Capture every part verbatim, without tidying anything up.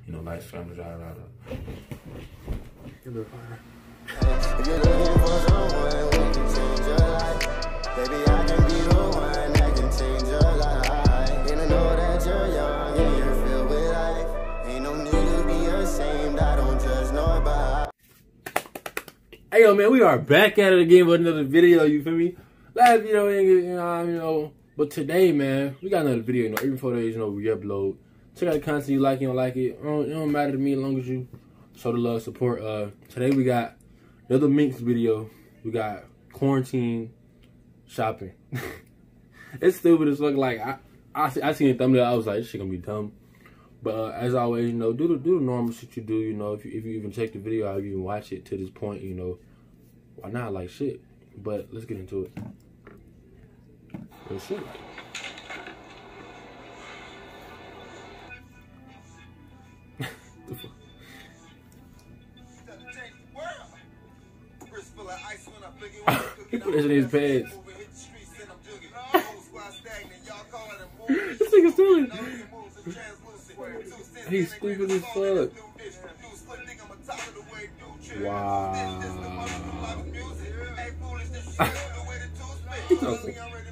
you know, nice family drive out of. Give me a fire. If you're looking for someone who can change your life, baby, I can be the one that can change your life. And I know that you're young and you're filled with life. Ain't no need to be ashamed, I don't judge nobody. Hey yo, man, we are back at it again with another video, you feel me? Last video, you know, you know, but today, man, we got another video, you know, every four days, you know, we upload. Check out the content, you like it, you don't like it. It don't, it don't matter to me as long as you show the love, support. Uh, today we got another Minks video. We got quarantine shopping. It's stupid as fuck. Like, I, I, I seen a thumbnail, I was like, this shit gonna be dumb. But uh, as always, you know, do the do the normal shit you do. You know, if you if you even check the video out, if you even watch it to this point, you know, why not? Like shit. But let's get into it. Let's see. He put this in his pants. This nigga's stealing. He's stupid as fuck. Wow. He's awesome.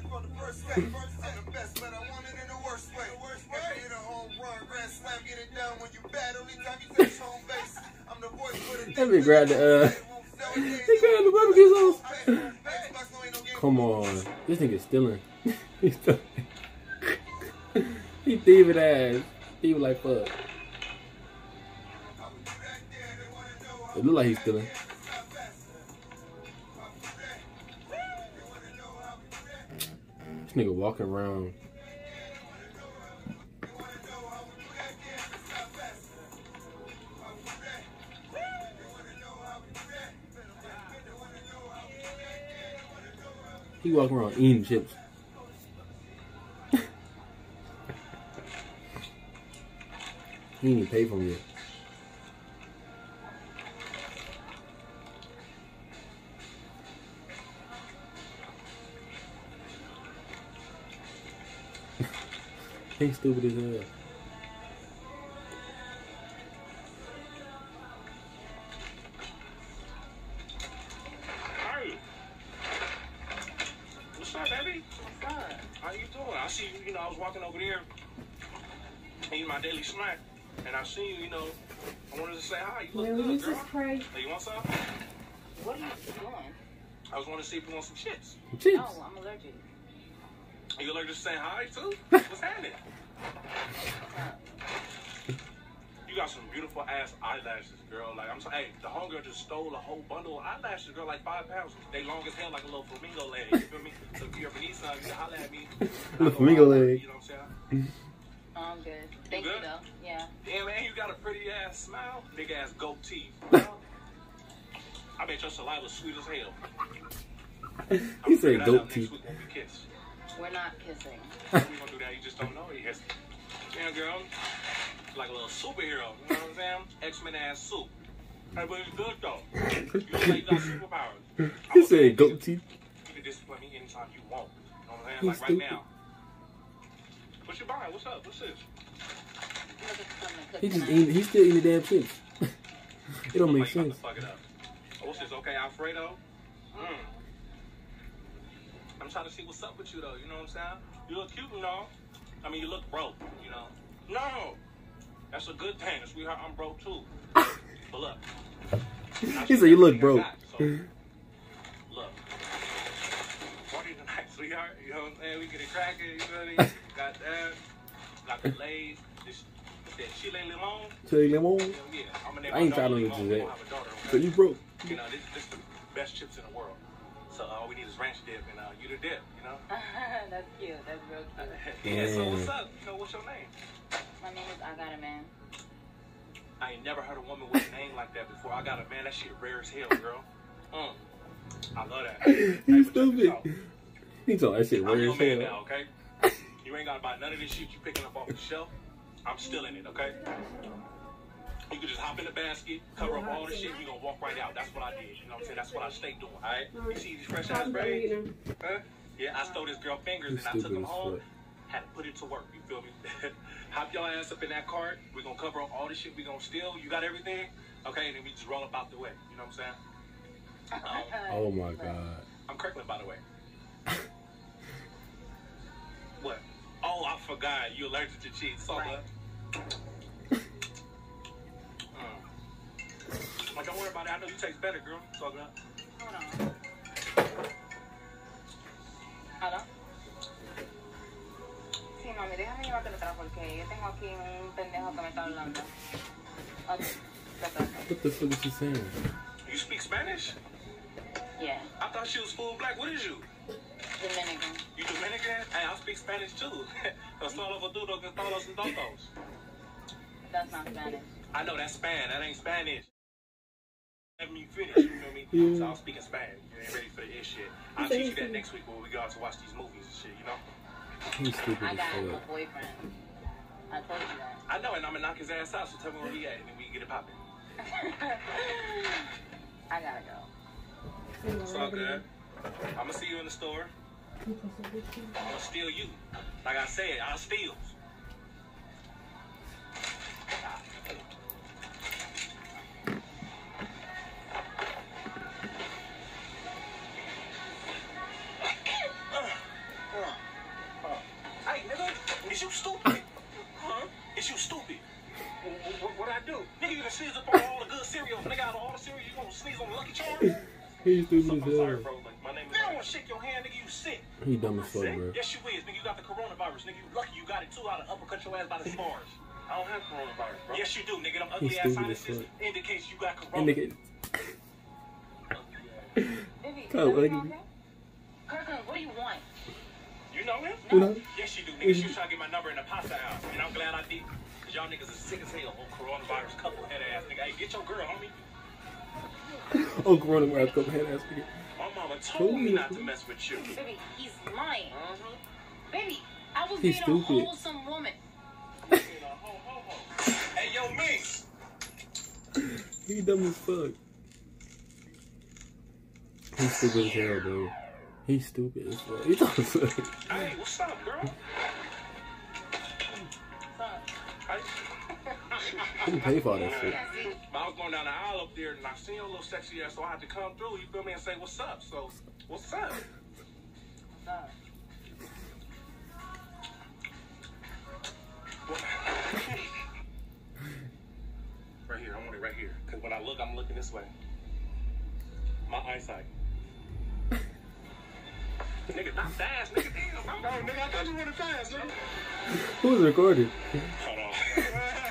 Let me grab the uh he grabbed the barbecue sauce. Come on. This nigga's stealing. He's stealing. He thieving ass. Thieving like fuck. It look like he's stealing. This nigga walking around. He walking around eating chips. He ain't even paid for them yet. He's stupid as hell. Hey. What's up, baby? What's up? How you doing? I see you, you know, I was walking over there eating my daily snack, and I see you, you know, I wanted to say hi. You look good, girl. Hey, you want some? What are you doing? I was wanting to see if you want some chips. Chips? No, I'm allergic. Are you allergic to saying hi, too? What's happening? You got some beautiful ass eyelashes, girl. Like, I'm sorry, hey, the homegirl just stole a whole bundle of eyelashes, girl, like five pounds. They long as hell, like a little flamingo leg. You feel me? So if you ever need some, you can holler at me. The flamingo leg. You know what I'm saying? Oh, I'm good. Thank you, good? though. Yeah. Yeah, man, you got a pretty ass smile, big ass goatee. I bet your saliva's sweet as hell. He said goatee. We're not kissing. We gonna do that, you just don't know it yet. Yeah, girl. Like a little superhero, you know what I'm saying? X-Men ass soup. Hey, but it's good though. You look like you got superpowers. He said goatee. You can discipline me anytime you want. You know what I'm saying? He's Like right stupid. now. What you buying? What's up? What's this? He just eating, he's still eating the damn chips. It don't make Like you about sense. to fuck it up. Oh, what's this? Okay, Alfredo? Mm. I'm trying to see what's up with you though, you know what I'm saying? You look cute, you know. I mean, you look broke, you know. No! That's a good thing, sweetheart. I'm broke too. But look. He said you look broke. Got, so, look. Party tonight, sweetheart. You know what I'm saying? We get it cracking, you know what I mean? Got that. Got the Lay's. This, that chile limon. Chile lemon? Yeah, yeah. I'm gonna name I ain't my trying to daughter look Limon. at We that. gonna have a daughter, okay? So you broke. You know, this, this is the best chips in the world. So all we need is ranch dip, and uh, you the dip, you know? That's cute. That's real cute. Yeah, so what's up? You know, what's your name? My name is I Got a Man. I ain't never heard a woman with a name like that before. I got a man, that shit rare as hell, girl. Mm. I love that. He's Hey, but check stupid. this out. He told that shit I'm rare your as man hell. now, okay? You ain't gotta buy none of this shit you picking up off the shelf. I'm still in it, okay? You can just hop in the basket, cover up all the shit, you gonna walk right out. That's what I did. You know what I'm saying? That's what I stay doing, alright? You see these fresh ass braids? Huh? Yeah, I stole this girl fingers and I took them home. had to put it to work. You feel me? Hop your ass up in that cart. We're gonna cover up all the shit we gonna steal. You got everything? Okay, and then we just roll up out the way. You know what I'm saying? Um, Oh my god. I'm Kirkland, by the way. What? Oh, I forgot. You allergic to cheese. So Right. good. Mm. Like, don't worry about it. I know you taste better, girl. So good. Hold on. ¿Aló? Sí, mami, déjame llevarte atrás porque yo tengo aquí un pendejo que me está hablando. Ok, perfecto. What the fuck is she saying? You speak Spanish? Yeah, I thought she was full black. What is you? Dominican. You Dominican? Hey, I speak Spanish too. Solo for dudos que todos and todos. That's not Spanish. I know that's Spanish. That ain't Spanish. Let me finish, you feel me? Yeah. So I'm speaking Spanish. You ain't ready for the ish shit. I'll teach you that next week when we go out to watch these movies and shit, you know? He's stupid I as got a fuck. boyfriend. I told you that. I know, and I'm gonna knock his ass out, so tell me where he at, and then we can get it popping. I gotta go. It's all good. I'm gonna see you in the store. I'm gonna steal you. Like I said, I'll steal. Hey, nigga, is you stupid? Huh? Is you stupid? What, what, what I do? Nigga, you done sneeze up on all the good cereals. Nigga, out of all the cereal, you gonna sneeze on Lucky Charms? He's So, stupid I'm as sorry, hell. bro. Like, my name is. I don't want to shake your hand, nigga. You sick. He dumb as fuck, Sick? bro. Yes, you is. Nigga, you got the coronavirus. Nigga, you lucky you got it too. I'd uppercut your ass by the scars. I don't have coronavirus, bro. Yes, you do, nigga. Them ugly He's ass stupid as sinuses fuck. indicates you got corona. And nigga, Baby, Go, is everything lady. okay? Kirkland, what do you want? You know him? you know? Yes, you do, nigga. She was trying to get my number in the pasta house. And I'm glad I did. Because y'all niggas is sick as hell. Oh, coronavirus couple head ass nigga. Hey, get your girl, homie. Oh, coronavirus, couple head ass nigga. My mama told me not to mess with you. Baby, he's lying. Uh-huh. Baby, I was He's being a stupid. wholesome woman. You know, ho, ho, ho. Hey, yo, Minks. He dumb as fuck. He's stupid as hell, bro. He's stupid as fuck. He's dumb as fuck. Hey, what's up, girl? Hey. He can pay for all that shit. Yeah, see? But I was going down the aisle up there and I seen your little sexy ass, so I had to come through, you feel me, and say, what's up? So, what's up? What's up? Right here, I want it right here. Because when I look, I'm looking this way. My eyesight. Nigga, not fast, nigga. Damn, no, nigga, I thought you wanted fast, nigga. Who's recording? Hold on.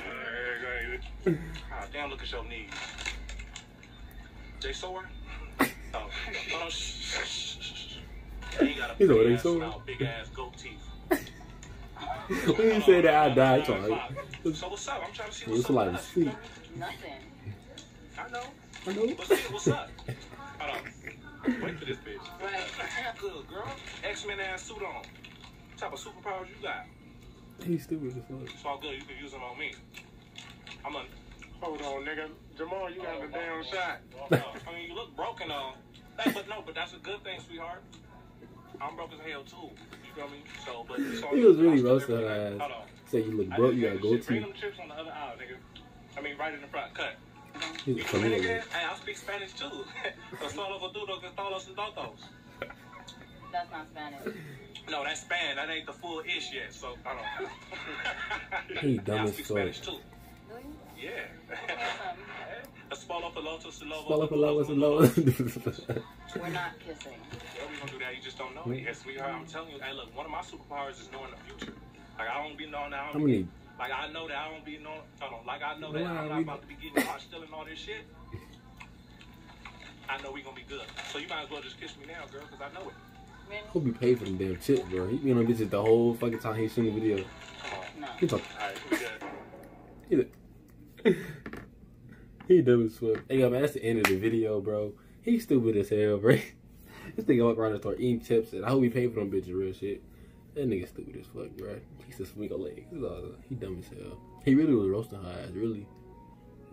God damn, look at your knees. They sore? Oh, hold on. Shh, shh, shh, shh. You ain't got a He's big already ass sore. smile, big ass goat teeth. When you say that, I died. Sorry. So what's up? I'm trying to see It's what's up. like with us, sweet. you know? Nothing. I know. I know. But still, what's up? Hold on. Wait for this bitch. Right. Good, girl. X-Men ass suit on. What type of superpowers you got? He's stupid as fuck. It's all good. You can use them on me. I'm a... Hold on, nigga. Jamal, you got the damn shot. I mean, you look broken, uh. Hey, but no, but that's a good thing, sweetheart. I'm broke as hell, too. You feel me? So, but... it's all He was good. really I'll roasting still her everything. ass. Hold on. Say you look I broke, didn't you say got the gold shit. Bring teeth. them chips on the other aisle, nigga. I mean, right in the front. Cut. He's You a funny Dominican? nigga. Hey, I speak Spanish, too. So, solo for dudos que todos and todos. That's not Spanish. No, that's Spanish. That ain't the full ish yet, so I don't know. He dumb I as speak fuck. Spanish too. Do you? Yeah. Awesome. A spolo for loto, salovo. Follow for love, for love. We're not kissing. Yeah, we gonna do that. You just don't know it. Yes, sweetheart. I'm telling you. Hey, look, one of my superpowers is knowing the future. Like I don't be knowing that. I How don't many? be, like I know that I don't be knowing. Hold on. Like I know that Wow, I'm not we- about to be getting caught stealing all this shit. I know we gonna be good. So you might as well just kiss me now, girl, because I know it. Really? He'll be paid for them damn chips, bro. He be on bitches the whole fucking time he's shooting the video. Come on. No. He talk. All right, we good. He, he dumb as fuck. Hey, yo, man, that's the end of the video, bro. He's stupid as hell, bro. This nigga walk around the store eating chips, and I hope he paid for them bitches, real shit. That nigga stupid as fuck, bro. He's a swing legs. He dumb as hell. He really was roasting her ass, really. Really.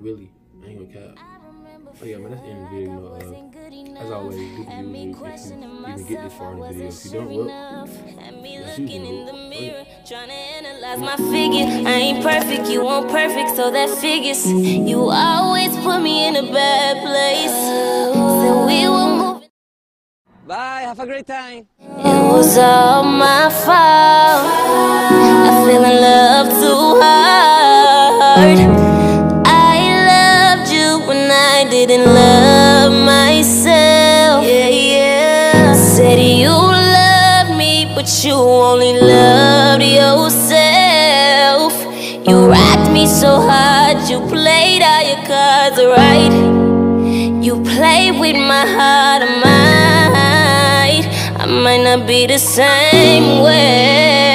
I ain't gonna cap. Oh yeah, man, that's the end of the video. Uh, as always, do the usual if you even get this far in the video. If you don't, well, that's usual. Oh, yeah. Trying to analyze my figure. I ain't perfect, you won't perfect, so that figures. You always put me in a bad place. So we will move. Bye, have a great time. It was all my fault. I fell in love too hard. I loved you when I didn't love myself. Yeah, yeah. Said you loved me, but you only loved yourself. You rocked me so hard, you played all your cards right. You played with my heart, I might, I might not be the same way.